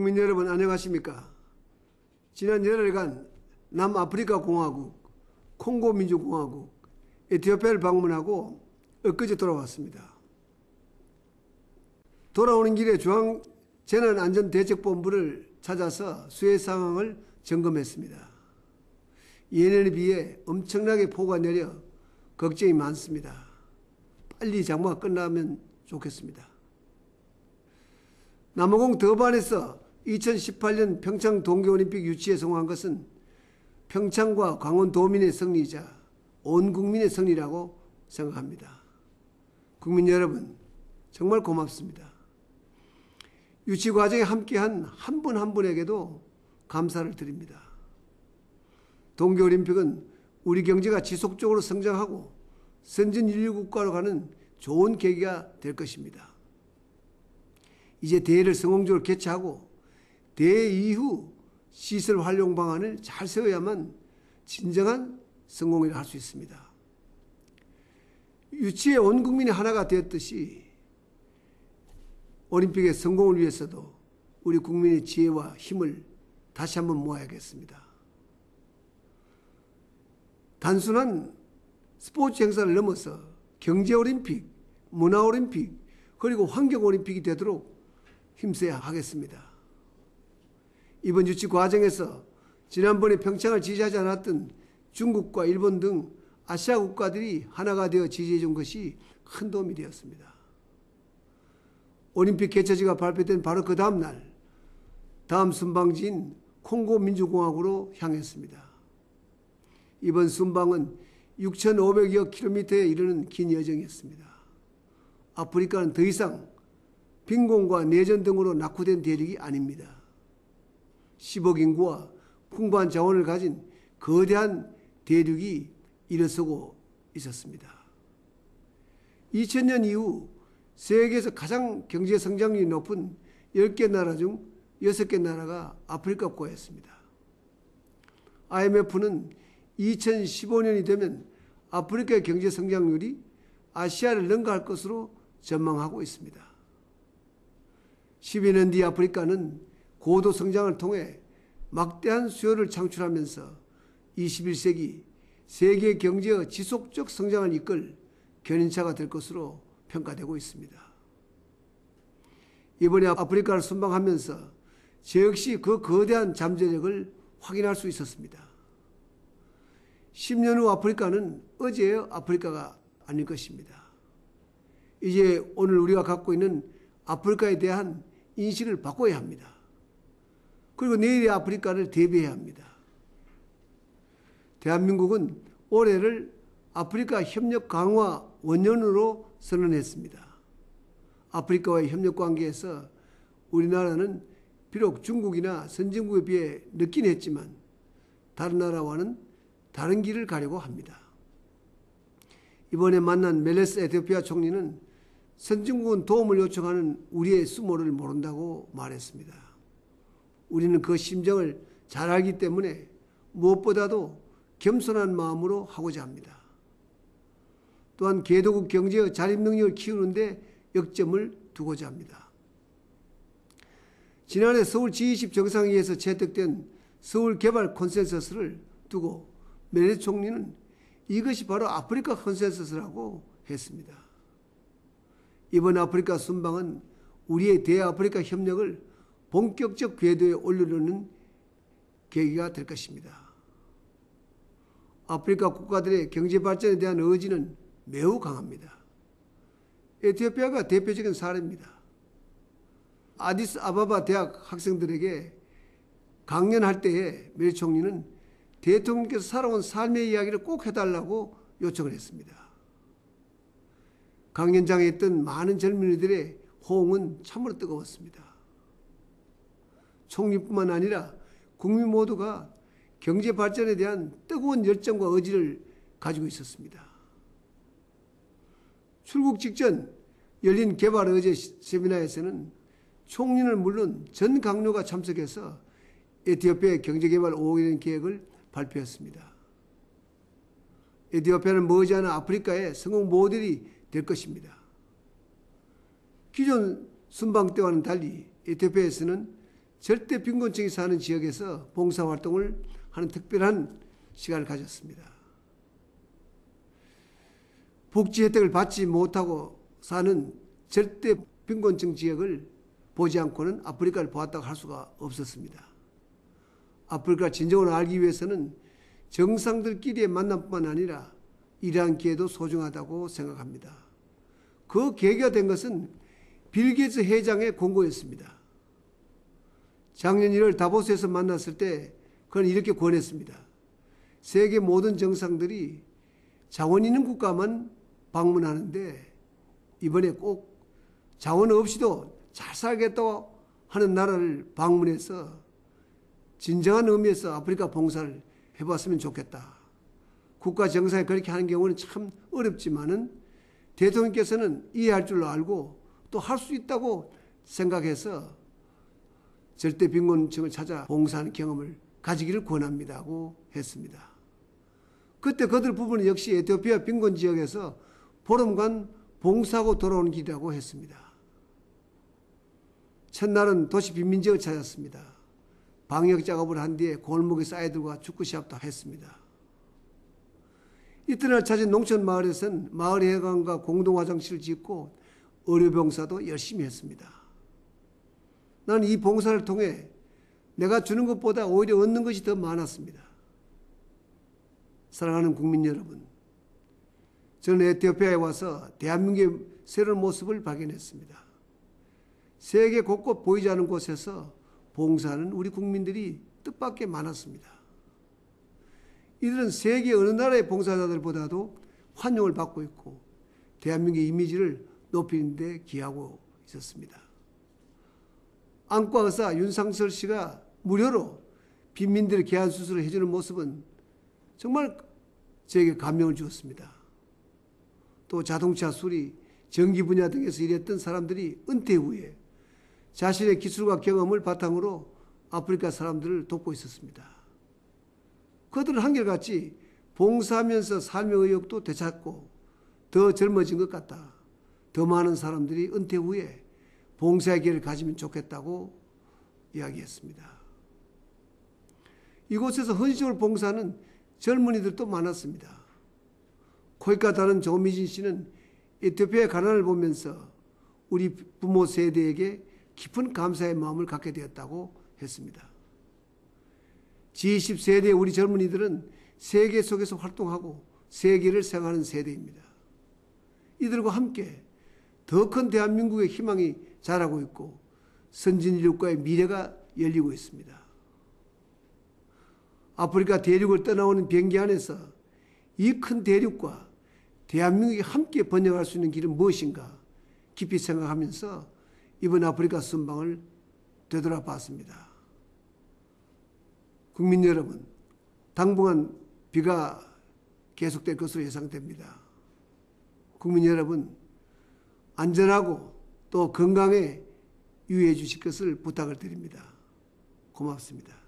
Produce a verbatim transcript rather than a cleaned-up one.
국민 여러분 안녕하십니까? 지난 열흘간 남아프리카 공화국, 콩고 민주공화국, 에티오피아를 방문하고 엊그제 돌아왔습니다. 돌아오는 길에 중앙재난안전대책본부를 찾아서 수해 상황을 점검했습니다. 예년에 비해 엄청나게 폭우가 내려 걱정이 많습니다. 빨리 장마가 끝나면 좋겠습니다. 남아공 더반에서 이천십팔 년 평창 동계올림픽 유치에 성공한 것은 평창과 강원도민의 승리이자 온 국민의 승리라고 생각합니다. 국민 여러분, 정말 고맙습니다. 유치 과정에 함께한 한 분 한 분에게도 감사를 드립니다. 동계올림픽은 우리 경제가 지속적으로 성장하고 선진 인류 국가로 가는 좋은 계기가 될 것입니다. 이제 대회를 성공적으로 개최하고 대회 이후 시설 활용 방안을 잘 세워야만 진정한 성공이라 할 수 있습니다. 유치에 온 국민이 하나가 되었듯이 올림픽의 성공을 위해서도 우리 국민의 지혜와 힘을 다시 한번 모아야겠습니다. 단순한 스포츠 행사를 넘어서 경제올림픽, 문화올림픽, 그리고 환경올림픽이 되도록 힘써야 하겠습니다. 이번 유치 과정에서 지난번에 평창을 지지하지 않았던 중국과 일본 등 아시아 국가들이 하나가 되어 지지해 준 것이 큰 도움이 되었습니다. 올림픽 개최지가 발표된 바로 그 다음 날 다음 순방지인 콩고 민주공화국으로 향했습니다. 이번 순방은 육천오백여 킬로미터에 이르는 긴 여정이었습니다. 아프리카는 더 이상 빈곤과 내전 등으로 낙후된 대륙이 아닙니다. 십억 인구와 풍부한 자원을 가진 거대한 대륙이 일어서고 있었습니다. 이천 년 이후 세계에서 가장 경제 성장률이 높은 열 개 나라 중 여섯 개 나라가 아프리카 국가였습니다. 아이엠에프는 이천십오 년이 되면 아프리카의 경제 성장률이 아시아를 능가할 것으로 전망하고 있습니다. 십여 년 뒤 아프리카는 고도 성장을 통해 막대한 수요를 창출하면서 이십일 세기 세계 경제의 지속적 성장을 이끌 견인차가 될 것으로 평가되고 있습니다. 이번에 아프리카를 순방하면서 저 역시 그 거대한 잠재력을 확인할 수 있었습니다. 십 년 후 아프리카는 어제의 아프리카가 아닐 것입니다. 이제 오늘 우리가 갖고 있는 아프리카에 대한 인식을 바꿔야 합니다. 그리고 내일의 아프리카를 대비해야 합니다. 대한민국은 올해를 아프리카 협력 강화 원년으로 선언했습니다. 아프리카와의 협력 관계에서 우리나라는 비록 중국이나 선진국에 비해 늦긴 했지만 다른 나라와는 다른 길을 가려고 합니다. 이번에 만난 멜레스 에티오피아 총리는 선진국은 도움을 요청하는 우리의 수모를 모른다고 말했습니다. 우리는 그 심정을 잘 알기 때문에 무엇보다도 겸손한 마음으로 하고자 합니다. 또한 개도국 경제의 자립 능력을 키우는 데 역점을 두고자 합니다. 지난해 서울 지 이십 정상회의에서 채택된 서울 개발 컨센서스를 두고 멜레스 총리는 이것이 바로 아프리카 컨센서스라고 했습니다. 이번 아프리카 순방은 우리의 대아프리카 협력을 본격적 궤도에 올리려는 계기가 될 것입니다. 아프리카 국가들의 경제 발전에 대한 의지는 매우 강합니다. 에티오피아가 대표적인 사례입니다. 아디스 아바바 대학 학생들에게 강연할 때에 멜레스 총리는 대통령께서 살아온 삶의 이야기를 꼭 해달라고 요청을 했습니다. 강연장에 있던 많은 젊은이들의 호응은 참으로 뜨거웠습니다. 총리뿐만 아니라 국민 모두가 경제 발전에 대한 뜨거운 열정과 의지를 가지고 있었습니다. 출국 직전 열린 개발 의제 세미나에서는 총리는 물론 전 강요가 참석해서 에티오피아의 경제개발 오억 원 계획을 발표했습니다. 에티오피아는 머지않아 아프리카의 성공 모델이 될 것입니다. 기존 순방 때와는 달리 에티오피아에서는 절대 빈곤층이 사는 지역에서 봉사활동을 하는 특별한 시간을 가졌습니다. 복지 혜택을 받지 못하고 사는 절대 빈곤층 지역을 보지 않고는 아프리카를 보았다고 할 수가 없었습니다. 아프리카 진정을 알기 위해서는 정상들끼리의 만남뿐만 아니라 이러한 기회도 소중하다고 생각합니다. 그 계기가 된 것은 빌 게이츠 회장의 권고였습니다. 작년 일월 다보스에서 만났을 때 그는 이렇게 권했습니다. 세계 모든 정상들이 자원 있는 국가만 방문하는데 이번에 꼭 자원 없이도 잘 살겠다고 하는 나라를 방문해서 진정한 의미에서 아프리카 봉사를 해봤으면 좋겠다. 국가 정상이 그렇게 하는 경우는 참 어렵지만은 대통령께서는 이해할 줄로 알고 또 할 수 있다고 생각해서 절대 빈곤층을 찾아 봉사하는 경험을 가지기를 권합니다고 했습니다. 그때 그들 부부는 역시 에티오피아 빈곤 지역에서 보름간 봉사하고 돌아오는 길이라고 했습니다. 첫날은 도시 빈민지역을 찾았습니다. 방역 작업을 한 뒤에 골목에서 아이들과 축구 시합도 했습니다. 이튿날 찾은 농촌 마을에서는 마을 회관과 공동 화장실을 짓고 의료봉사도 열심히 했습니다. 나는 이 봉사를 통해 내가 주는 것보다 오히려 얻는 것이 더 많았습니다. 사랑하는 국민 여러분, 저는 에티오피아에 와서 대한민국의 새로운 모습을 발견했습니다. 세계 곳곳 보이지 않는 곳에서 봉사하는 우리 국민들이 뜻밖의 많았습니다. 이들은 세계 어느 나라의 봉사자들보다도 환영을 받고 있고 대한민국의 이미지를 높이는 데 기하고 있었습니다. 안과 의사 윤상철 씨가 무료로 빈민들의 개안 수술을 해주는 모습은 정말 저에게 감명을 주었습니다. 또 자동차 수리, 전기 분야 등에서 일했던 사람들이 은퇴 후에 자신의 기술과 경험을 바탕으로 아프리카 사람들을 돕고 있었습니다. 그들은 한결같이 봉사하면서 삶의 의욕도 되찾고 더 젊어진 것 같다. 더 많은 사람들이 은퇴 후에 봉사의 기회를 가지면 좋겠다고 이야기했습니다. 이곳에서 헌신적으로 봉사하는 젊은이들도 많았습니다. 코이카다는 조미진 씨는 에티오피아의 가난을 보면서 우리 부모 세대에게 깊은 감사의 마음을 갖게 되었다고 했습니다. 지 이십 세대의 우리 젊은이들은 세계 속에서 활동하고 세계를 생각하는 세대입니다. 이들과 함께 더 큰 대한민국의 희망이 자라고 있고 선진인류과의 미래가 열리고 있습니다. 아프리카 대륙을 떠나오는 비행기 안에서 이 큰 대륙과 대한민국이 함께 번영할 수 있는 길은 무엇인가 깊이 생각하면서 이번 아프리카 순방을 되돌아봤습니다. 국민 여러분, 당분간 비가 계속될 것으로 예상됩니다. 국민 여러분, 안전하고 또 건강에 유의해 주실 것을 부탁을 드립니다. 고맙습니다.